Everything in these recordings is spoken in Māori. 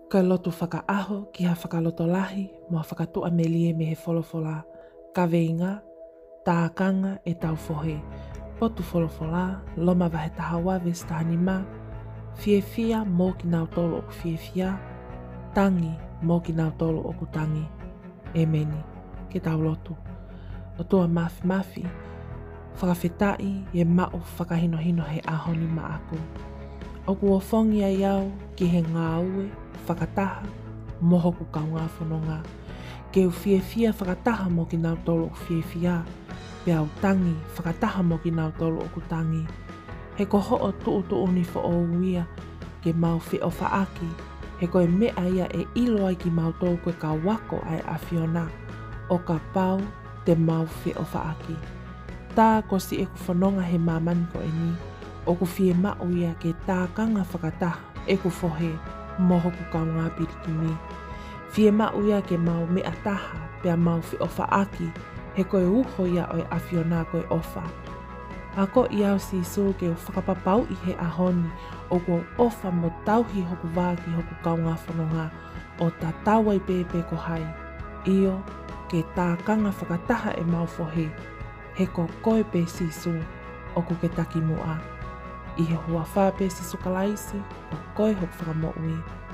Ka lotu whakaaho ki ha whakalotolahi mo whakatua melie me he wholofola. Ka veinga, tākanga e tau whohe. Potu wholofola, loma wahe taha wawe stahani ma. Fiefia mō ki nau tolo o ku fiefia. Tangi mō ki nau tolo o ku tangi. E meni, ke tau lotu. O tua mafi mafi, whakawhetai e mao whakahinohino he ahoni ma aku. O ku ofongi ai au ki he ngā ue, whakataha, moho ku kaunga whanonga. Ke u fiefia whakataha mo ki nau tolo o fiefia, pe au tangi whakataha mo ki nau tolo o ku tangi. He koho o tuu ni wha o uia, ke mau whi o whaaki, he koe mea ia e ilo ai ki mau tō koe ka wako ai a whiona, o ka pau te mau whi o whaaki. Tā ko si e ku whanonga he mamani ko e ni, o ku whie mau ia ke tā kanga whakataha e ku whohe, moho ku kaunga pirikimi. Whie mau ia ke mau mea taha pia mau whi o whaaki, he koe uho ia o e a whiona koe ofa. Ako i au si so ke o whakapapau i he ahoni o ko ofa mo tauhi hoku wāki hoku kaunga whanonga o ta tawa i pepe ko hai. Io ke tā kanga whakataha e mau whohe, he ko koe pe si so o ko ke taki mua. I he hua whāpe si so kalaisi o koe hoku whakamoui.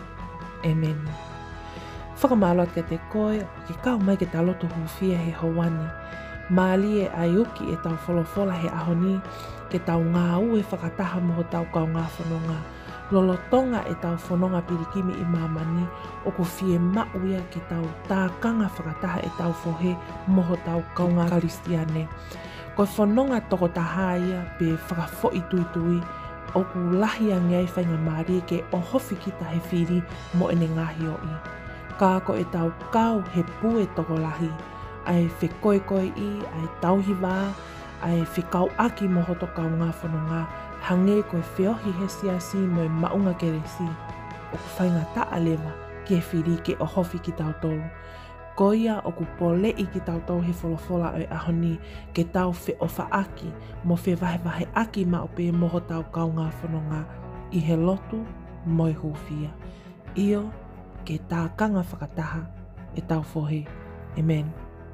Amen. Whakamālot ke te koe o ke kau mai ke ta loto huwhia he hawani. Māli e ai uki e tau wholofola he ahoni, ke tau ngā ue whakataha moho tau kau ngā whanonga. Lolotonga e tau whanonga pirikimi i mamani, o ku whie mauia ke tau tākanga whakataha e tau whohe moho tau kau ngā karistiane. Koe whanonga toko tahaia pe whakafoi tui, o ku lahi a ngai whainga maari ke o hofi kita he whiri mo ene ngahi oi. Ka ko e tau kau he pue toko lahi, ai whi koe i, ai tauhi wā, ai whi kau aki moho to kau ngā whanonga, hange koe whiohi he siasi mo e maunga keresi, o ku whainga taa lewa ki he whiri ke o hofi ki tau tolu. Koia o ku pole i ki tau tolu he wholofola o e ahoni ke tau whi o whaaki, mo whi wahe aki ma o pe moho tau kau ngā whanonga, i he lotu mo e huwhia. Io ke tā kanga whakataha e tau whohe. Amen.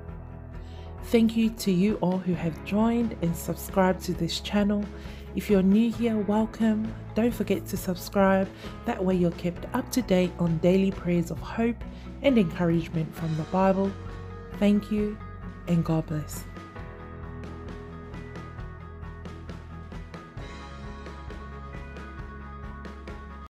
Thank you to you all who have joined and subscribed to this channel. If you're new here, welcome. Don't forget to subscribe. That way you're kept up to date on daily prayers of hope and encouragement from the Bible. Thank you and God bless.